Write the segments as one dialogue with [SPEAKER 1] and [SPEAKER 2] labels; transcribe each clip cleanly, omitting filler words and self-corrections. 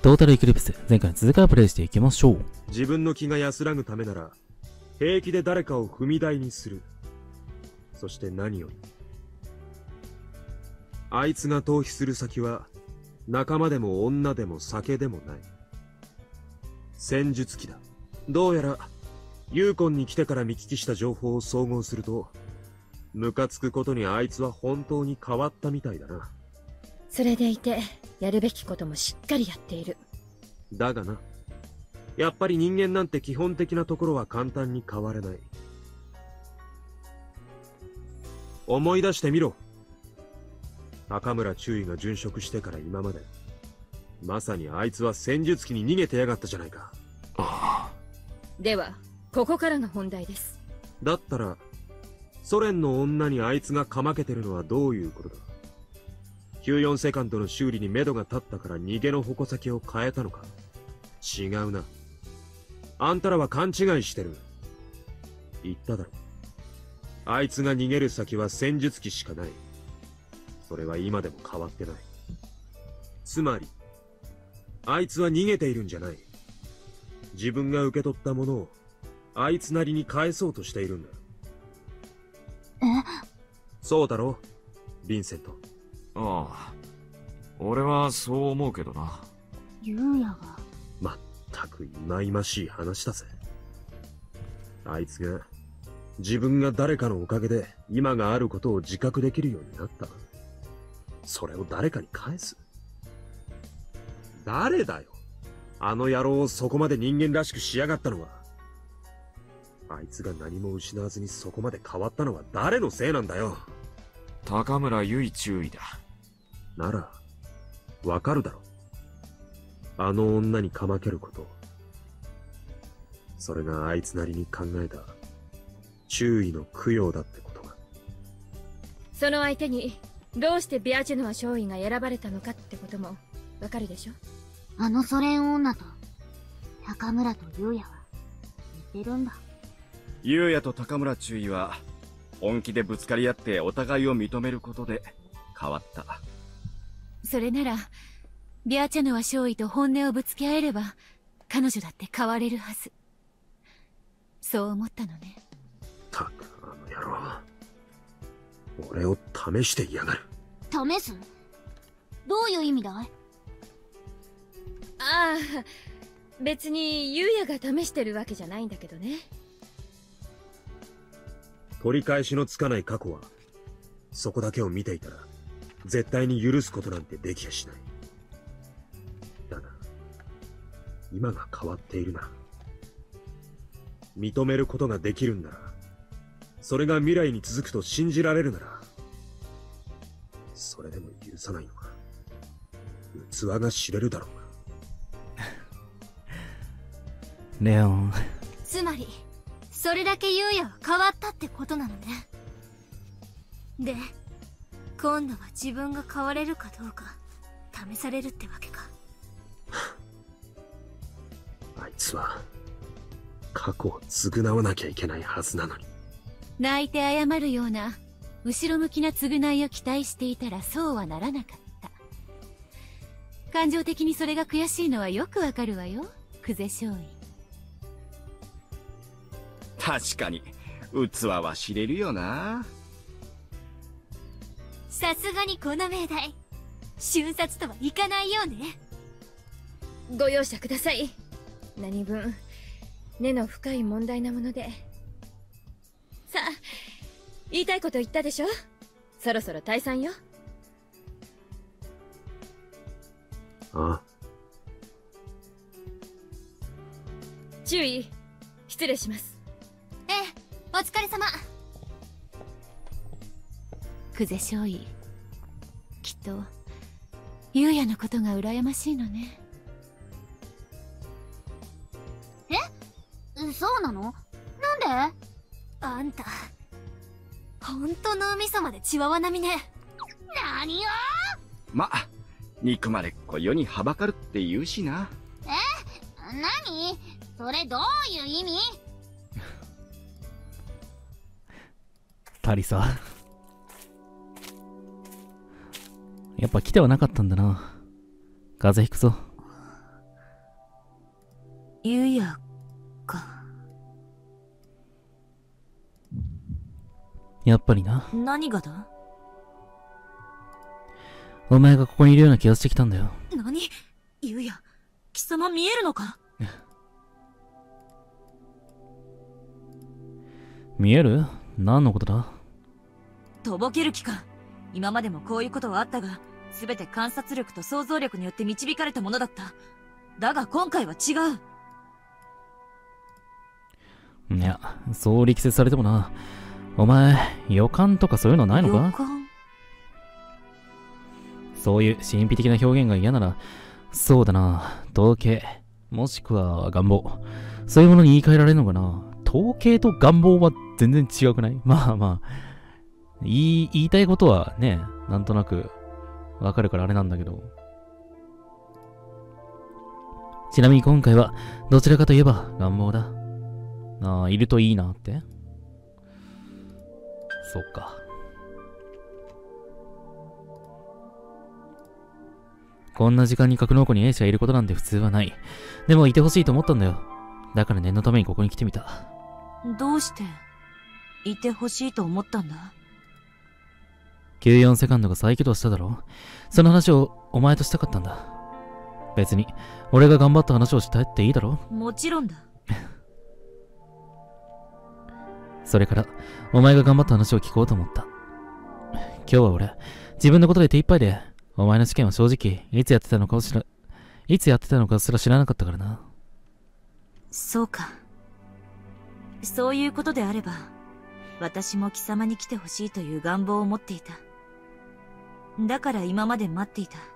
[SPEAKER 1] トータルエクリプス、前回の続きからプレイしていきましょう。
[SPEAKER 2] 自分の気が安らぐためなら、平気で誰かを踏み台にする。そして何より、あいつが逃避する先は、仲間でも女でも酒でもない。戦術機だ。どうやら、ユーコンに来てから見聞きした情報を総合すると、ムカつくことにあいつは本当に変わったみたいだな。
[SPEAKER 3] それでいて、やるべきこともしっかりやっている。
[SPEAKER 2] だがな、やっぱり人間なんて基本的なところは簡単に変われない。思い出してみろ。高村中尉が殉職してから今まで、まさにあいつは戦術機に逃げてやがったじゃないか。
[SPEAKER 3] では、ここからが本題です。
[SPEAKER 2] だったら、ソ連の女にあいつがかまけてるのはどういうことだ。94セカンドの修理に目処が立ったから逃げの矛先を変えたのか。違うな。あんたらは勘違いしてる。言っただろ。あいつが逃げる先は戦術機しかない。それは今でも変わってない。つまり、あいつは逃げているんじゃない。自分が受け取ったものを、あいつなりに返そうとしているんだ。そうだろ、ヴィンセント。
[SPEAKER 4] ああ、俺はそう思うけどな。
[SPEAKER 5] ユウヤが。
[SPEAKER 2] まったく忌々しい話だぜ。あいつが、自分が誰かのおかげで今があることを自覚できるようになった。それを誰かに返す。誰だよ。あの野郎をそこまで人間らしくしやがったのは。あいつが何も失わずにそこまで変わったのは誰のせいなんだよ。
[SPEAKER 4] 高村唯中尉だ。
[SPEAKER 2] なら、わかるだろ。あの女にかまけること。それがあいつなりに考えた、中尉の供養だってことが。
[SPEAKER 3] その相手に、どうしてビアチェノワ少尉が選ばれたのかってことも、わかるでしょ。
[SPEAKER 5] あのソ連女と、高村とユウヤは、似てるんだ。
[SPEAKER 6] ユウヤと高村中尉は、本気でぶつかり合ってお互いを認めることで変わった。
[SPEAKER 7] それなら、ビアチェノワ少尉と本音をぶつけ合えれば、彼女だって変われるはず。そう思ったのね。
[SPEAKER 2] たく、あの野郎。俺を試していやがる。
[SPEAKER 5] 試す？どういう意味だい？
[SPEAKER 3] ああ、別にユウヤが試してるわけじゃないんだけどね。
[SPEAKER 2] 取り返しのつかない過去は、そこだけを見ていたら、絶対に許すことなんてできやしない。だが、今が変わっているな。認めることができるんなら、それが未来に続くと信じられるなら、それでも許さないのか。器が知れるだろうが。
[SPEAKER 1] レオン。
[SPEAKER 5] つまり、それだけユウヤは変わったってことなのね。で、今度は自分が変われるかどうか、試されるってわけか。
[SPEAKER 2] あいつは、過去を償わなきゃいけないはずなのに。
[SPEAKER 7] 泣いて謝るような、後ろ向きな償いを期待していたらそうはならなかった。感情的にそれが悔しいのはよくわかるわよ、久世少尉。
[SPEAKER 6] 確かに、器は知れるよな。
[SPEAKER 5] さすがにこの命題、瞬殺とはいかないようね。
[SPEAKER 3] ご容赦ください。何分、根の深い問題なもので。さあ、言いたいこと言ったでしょ。そろそろ退散よ。
[SPEAKER 2] ああ。
[SPEAKER 3] 注意、失礼します。
[SPEAKER 5] ええ、お疲れ様。
[SPEAKER 7] 久世少尉、きっとユウヤのことが羨ましいのね。
[SPEAKER 5] そうなの？なんで？あんた、本当の海様でチワワ並みね。何よ。
[SPEAKER 6] ま、憎まれっ子世にはばかるって言うしな。
[SPEAKER 5] 何？それどういう意味？
[SPEAKER 1] タリサ。やっぱ来てはなかったんだな。風邪ひくぞ。
[SPEAKER 5] ゆうやか。
[SPEAKER 1] やっぱりな。
[SPEAKER 5] 何がだ？
[SPEAKER 1] お前がここにいるような気がしてきたんだよ。
[SPEAKER 5] 何？ゆうや、貴様見えるのか？
[SPEAKER 1] 見える？何のことだ？
[SPEAKER 5] とぼける気か。今までもこういうことはあったが、すべて観察力と想像力によって導かれたものだった。だが今回は違う。
[SPEAKER 1] いや、そう力説されてもな。お前、予感とかそういうのないのか？
[SPEAKER 5] 予感？
[SPEAKER 1] そういう神秘的な表現が嫌なら、そうだな、統計、もしくは願望。そういうものに言い換えられるのかな。統計と願望は全然違くない？まあまあ、言いたいことはね、なんとなくわかるからあれなんだけど。ちなみに今回は、どちらかといえば願望だ。ああ、いるといいなって。そっか。こんな時間に格納庫に A 社がいることなんて普通はない。でもいてほしいと思ったんだよ。だから念のためにここに来てみた。
[SPEAKER 5] どうしていてほしいと思ったんだ
[SPEAKER 1] ？94セカンドが再起動しただろ？その話をお前としたかったんだ。別に、俺が頑張った話をしたっていいだろ？
[SPEAKER 5] もちろんだ。
[SPEAKER 1] それから、お前が頑張った話を聞こうと思った。今日は俺、自分のことで手一杯で、お前の試験は正直、いつやってたのかすら知らなかったからな。
[SPEAKER 5] そうか。そういうことであれば、私も貴様に来てほしいという願望を持っていた。だから今まで待っていた。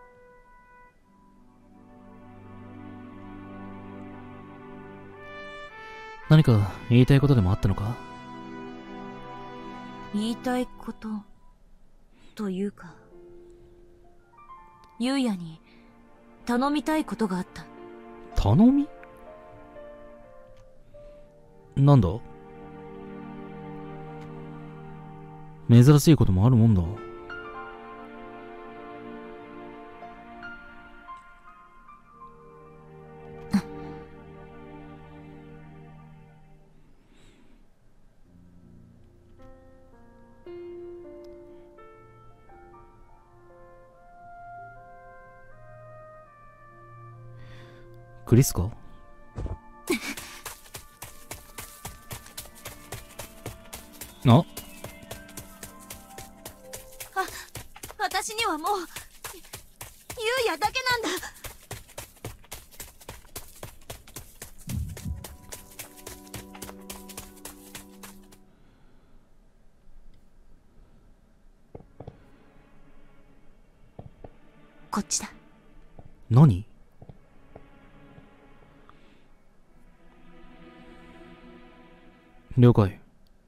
[SPEAKER 1] 何か言いたいことでもあったのか？
[SPEAKER 5] 言いたいこと、というか、ゆうやに頼みたいことがあった。
[SPEAKER 1] 頼み？なんだ？珍しいこともあるもんだ。クリスか？あ？
[SPEAKER 5] 私にはもう、ゆうやだけなんだ。こっちだ。
[SPEAKER 1] 何？了解。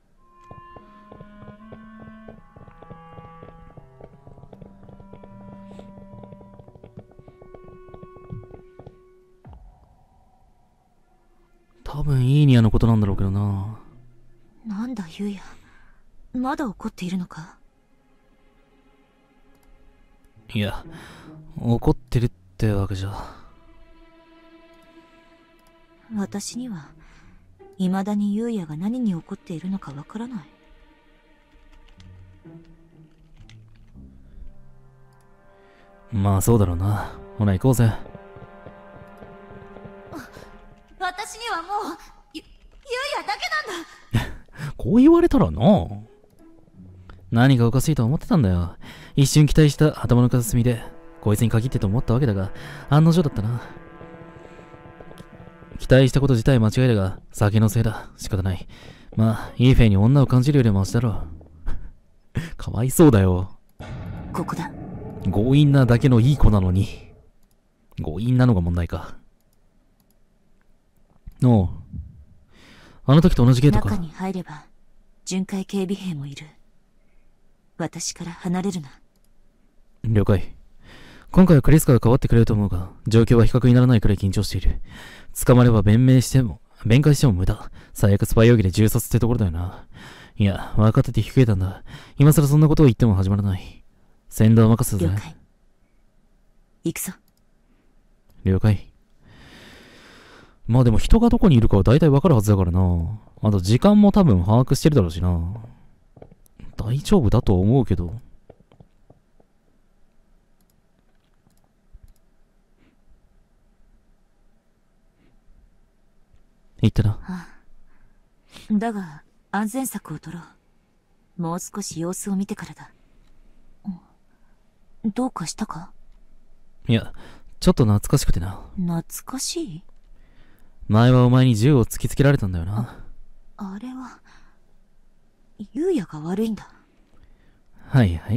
[SPEAKER 1] 多分いいニアのことなんだろうけどな。
[SPEAKER 5] なんだゆうや、まだ怒っているのか？
[SPEAKER 1] いや、怒ってるってわけじゃ。
[SPEAKER 5] 私には未だにゆうやが何に怒っているのかわからない。
[SPEAKER 1] まあそうだろうな。ほな行こうぜ。
[SPEAKER 5] 私にはもうゆうやだけなんだ。
[SPEAKER 1] こう言われたらな。何かおかしいと思ってたんだよ。一瞬期待した頭の片隅でこいつに限ってと思ったわけだが、案の定だったな。期待したこと自体間違いだが、酒のせいだ。仕方ない。まあ、イーフェイに女を感じるよりマシだろう。かわいそうだよ。
[SPEAKER 5] ここだ。
[SPEAKER 1] 強引なだけのいい子なのに。強引なのが問題か。おう。あの時と同じゲートか。
[SPEAKER 5] 中に入れば、巡回警備兵もいる。私から離れるな。
[SPEAKER 1] 了解。今回はクリスカが変わってくれると思うが、状況は比較にならないくらい緊張している。捕まれば弁解しても無駄。最悪スパイ容疑で銃殺ってところだよな。いや、分かってて引き受けたんだ。今更そんなことを言っても始まらない。先導任せだぜ。
[SPEAKER 5] 了解。行くぞ。
[SPEAKER 1] 了解。 まあでも人がどこにいるかは大体わかるはずだからな。あと時間も多分把握してるだろうしな。大丈夫だと思うけど。言ったな。
[SPEAKER 5] だが、安全策を取ろう。もう少し様子を見てからだ。どうかしたか？
[SPEAKER 1] いや、ちょっと懐かしくてな。
[SPEAKER 5] 懐かしい？
[SPEAKER 1] 前はお前に銃を突きつけられたんだよな。
[SPEAKER 5] あれは、優也が悪いんだ。
[SPEAKER 1] はいはい。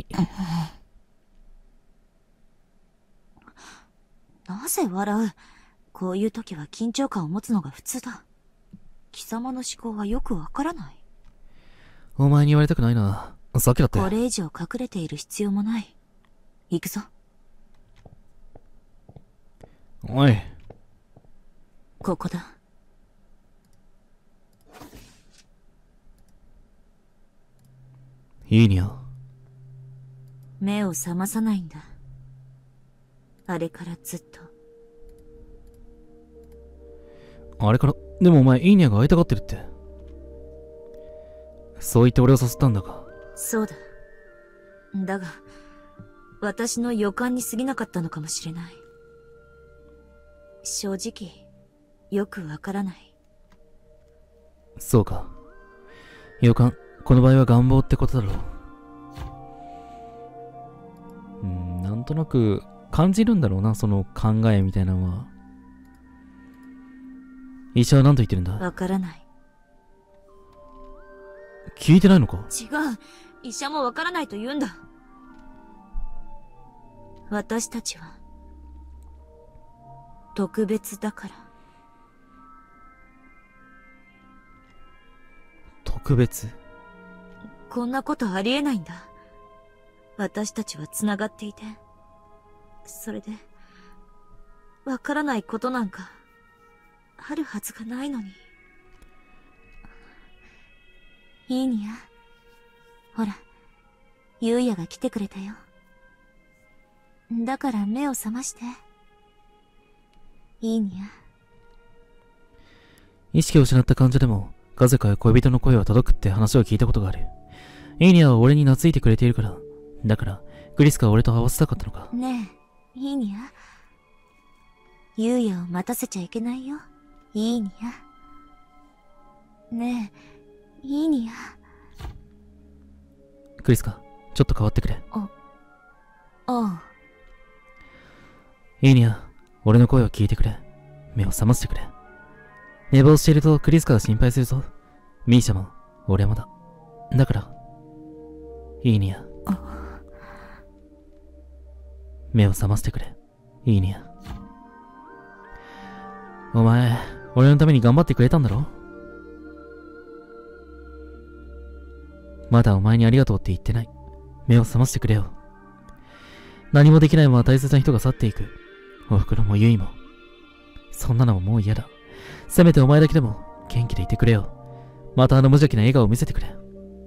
[SPEAKER 5] なぜ笑う？こういう時は緊張感を持つのが普通だ。貴様の思考はよくわからない。
[SPEAKER 1] お前に言われたくないな。さっきだって。
[SPEAKER 5] これ以上隠れている必要もない。行くぞ。
[SPEAKER 1] おい。
[SPEAKER 5] ここだ。
[SPEAKER 1] いいにゃ。
[SPEAKER 5] 目を覚まさないんだ。あれからずっと。
[SPEAKER 1] あれから、でもお前、いいにゃが会いたがってるって。そう言って俺を誘ったんだか。
[SPEAKER 5] そうだ。だが、私の予感に過ぎなかったのかもしれない。正直、よくわからない。
[SPEAKER 1] そうか。予感、この場合は願望ってことだろう。なんとなく感じるんだろうな、その考えみたいなのは。医者は何と言ってるんだ？
[SPEAKER 5] わからない。
[SPEAKER 1] 聞いてないのか？
[SPEAKER 5] 違う。医者もわからないと言うんだ。私たちは、特別だから。
[SPEAKER 1] 特別？
[SPEAKER 5] こんなことありえないんだ。私たちは繋がっていて、それで、わからないことなんか、あるはずがないのに。いいにゃ。ほら、ゆうやが来てくれたよ。だから目を覚まして。いいにゃ。
[SPEAKER 1] 意識を失った患者でも、風か恋人の声は届くって話を聞いたことがある。イーニャは俺に懐いてくれているから。だから、クリスカは俺と合わせたかったのか。
[SPEAKER 5] ねえ、いいにゃ。ゆうやを待たせちゃいけないよ。いいにゃ。ねえ、いいにゃ。
[SPEAKER 1] クリスカ、ちょっと変わってくれ。
[SPEAKER 5] おう。
[SPEAKER 1] いいにゃ、俺の声を聞いてくれ。目を覚ましてくれ。寝坊しているとクリスカが心配するぞ。ミーシャも、俺もだ。だから、いいにゃ。目を覚ましてくれ。いいにゃ。お前、俺のために頑張ってくれたんだろ？まだお前にありがとうって言ってない。目を覚ましてくれよ。何もできないまま大切な人が去っていく。お袋もゆいも。そんなのももう嫌だ。せめてお前だけでも元気でいてくれよ。またあの無邪気な笑顔を見せてくれ。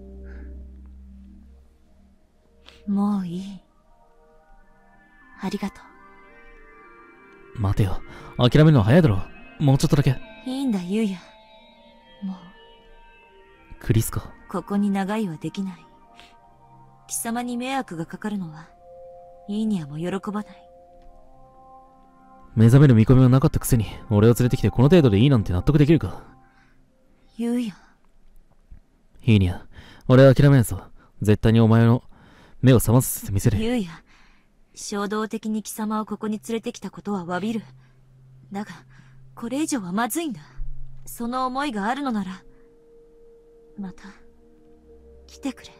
[SPEAKER 5] もういい。ありがと
[SPEAKER 1] う。待てよ。諦めるのは早いだろ。もうちょっとだけ。
[SPEAKER 5] いいんだ、ゆうや。もう。
[SPEAKER 1] クリスカ。
[SPEAKER 5] ここに長居はできない。貴様に迷惑がかかるのは、いいにはも喜ばない。
[SPEAKER 1] 目覚める見込みはなかったくせに、俺を連れてきてこの程度でいいなんて納得できるか？
[SPEAKER 5] ゆうや。
[SPEAKER 1] いいにゃ。俺は諦めんぞ。絶対にお前の目を覚まさせてみせる。
[SPEAKER 5] ゆうや。衝動的に貴様をここに連れてきたことは詫びる。だが、これ以上はまずいんだ。その思いがあるのなら、また、来てくれ。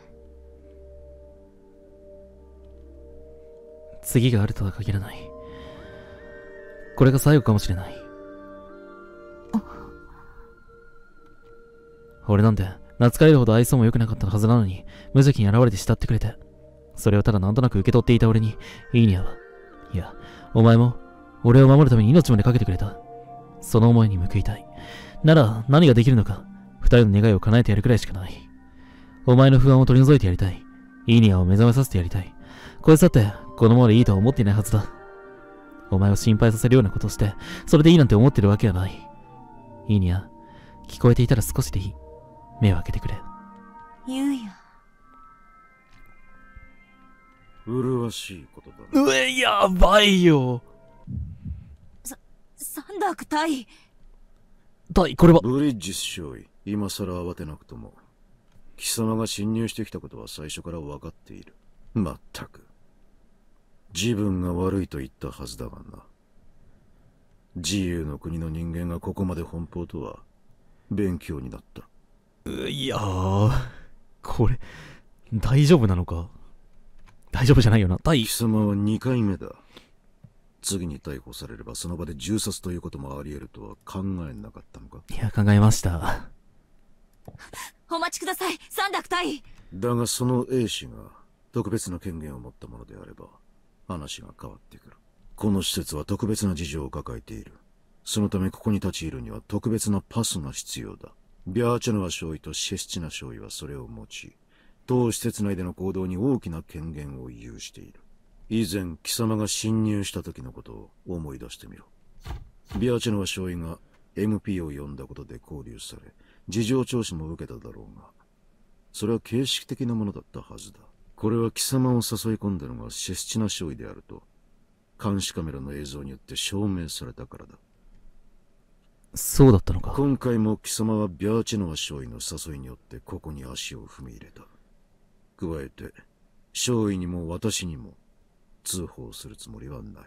[SPEAKER 1] 次があるとは限らない。これが最後かもしれない。俺なんて、懐かれるほど愛想も良くなかったはずなのに、無邪気に現れて慕ってくれて。それをただなんとなく受け取っていた俺に、いいにゃは。いや、お前も、俺を守るために命までかけてくれた。その思いに報いたい。なら、何ができるのか。二人の願いを叶えてやるくらいしかない。お前の不安を取り除いてやりたい。いいにゃを目覚めさせてやりたい。こいつだって、このままでいいとは思っていないはずだ。お前を心配させるようなことをして、それでいいなんて思ってるわけはない。 いいにゃ。聞こえていたら少しでいい。目を開けてくれ。
[SPEAKER 5] ゆうや。
[SPEAKER 6] 麗しいことだな。
[SPEAKER 1] うえ、やばいよ。
[SPEAKER 5] サンダーク対。
[SPEAKER 1] これは。
[SPEAKER 6] ブリッジス少尉、今さら慌てなくとも。貴様が侵入してきたことは最初から分かっている。まったく。自分が悪いと言ったはずだがな。自由の国の人間がここまで奔放とは、勉強になった。
[SPEAKER 1] いやー、これ、大丈夫なのか。大丈夫じゃないよな。
[SPEAKER 6] 貴様は2回目だ。次に逮捕されればその場で銃殺ということもあり得るとは考えなかったのか。
[SPEAKER 1] いや、考えました。
[SPEAKER 5] お待ちください、サンダーク対。
[SPEAKER 6] だがその A 氏が特別な権限を持ったものであれば話が変わってくる。この施設は特別な事情を抱えている。そのためここに立ち入るには特別なパスが必要だ。ビャーチェノワ少尉とシェスチナ少尉はそれを持ち、当施設内での行動に大きな権限を有している。以前貴様が侵入した時のことを思い出してみろ。ビャーチェノワ少尉が MP を呼んだことで拘留され、事情聴取も受けただろうが、それは形式的なものだったはずだ。これは貴様を誘い込んだのがシェスチナ少尉であると、監視カメラの映像によって証明されたからだ。
[SPEAKER 1] そうだったのか。
[SPEAKER 6] 今回も貴様はビャーチェノワ少尉の誘いによってここに足を踏み入れた。加えて、少尉にも私にも通報するつもりはない。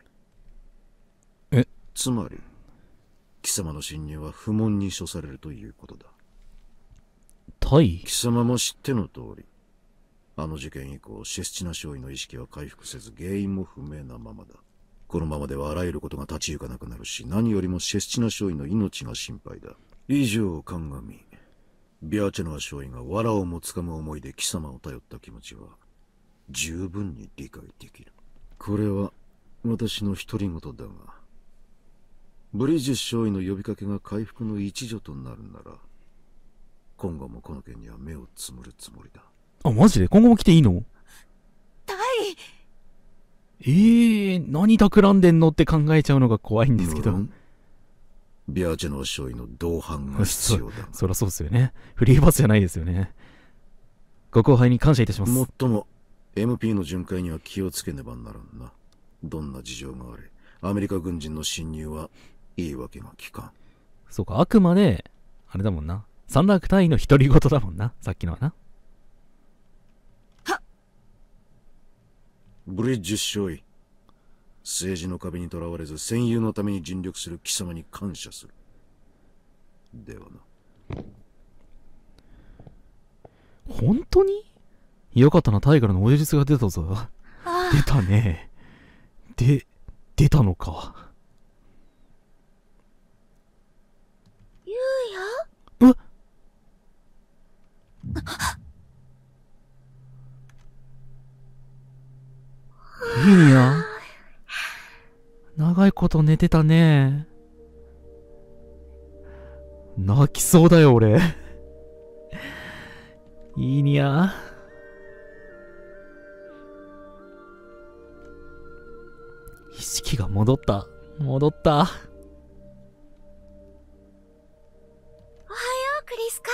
[SPEAKER 6] つまり、貴様の侵入は不問に処されるということだ。貴様も知っての通り、あの事件以降、シェスチナ少尉の意識は回復せず、原因も不明なままだ。このままではあらゆることが立ち行かなくなるし、何よりもシェスチナ少尉の命が心配だ。以上を鑑み、ビャーチェノワ少尉が藁をもつかむ思いで貴様を頼った気持ちは、十分に理解できる。これは、私の独り言だが、ブリッジス少尉の呼びかけが回復の一助となるなら、今後もこの件には目をつむるつもりだ。
[SPEAKER 1] あ、マジで今後も来ていいの？
[SPEAKER 5] タ
[SPEAKER 1] イ。何企んでんのって考えちゃうのが怖いんですけど。
[SPEAKER 6] ビャーチェノワ少尉の同伴が必要だ。
[SPEAKER 1] そりゃそうですよね。フリーパスじゃないですよね。ご後輩に感謝いたします。
[SPEAKER 6] もっとも、MP の巡回には気をつけねばならんな。どんな事情があれ、アメリカ軍人の侵入は言い訳がきかん。
[SPEAKER 1] そうか、あくまで、あれだもんな。サンダーク隊員の独り言だもんな。さっきのはな。
[SPEAKER 6] ブリッジス少尉、政治の壁にとらわれず戦友のために尽力する貴様に感謝する。ではな。
[SPEAKER 1] 本当に？よかったな、タイからのお術が出たぞ。出たね。出たのか。
[SPEAKER 5] ゆうや？
[SPEAKER 1] いいんや。長いこと寝てたね。泣きそうだよ、俺。いいにゃ。意識が戻った。戻った。
[SPEAKER 5] おはよう、クリスカ。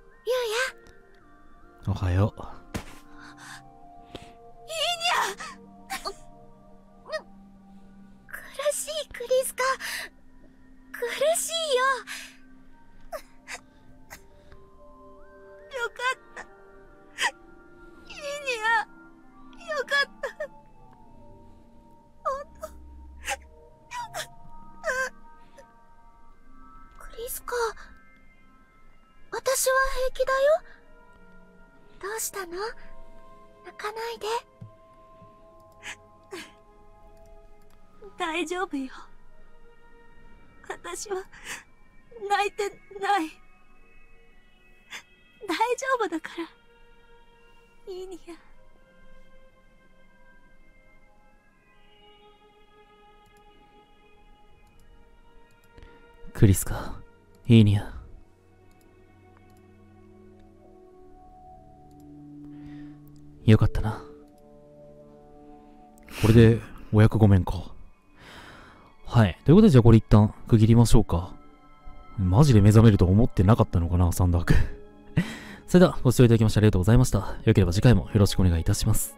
[SPEAKER 5] ゆうや。
[SPEAKER 1] おはよう。
[SPEAKER 5] 苦しい、クリスカ。苦しいよ。よかった。いいにゃ。よかった。ほんと。よかった。クリスカ。私は平気だよ。どうしたの？泣かないで。大丈夫よ。私は泣いてない。大丈夫だから。いいにゃ。
[SPEAKER 1] クリスか。いいにゃ。よかったな。これでお役御免か。はい。ということで、じゃあこれ一旦区切りましょうか。 マジで目覚めると思ってなかったのかな、サンダーク。それでは、ご視聴いただきましてありがとうございました。よければ次回もよろしくお願いいたします。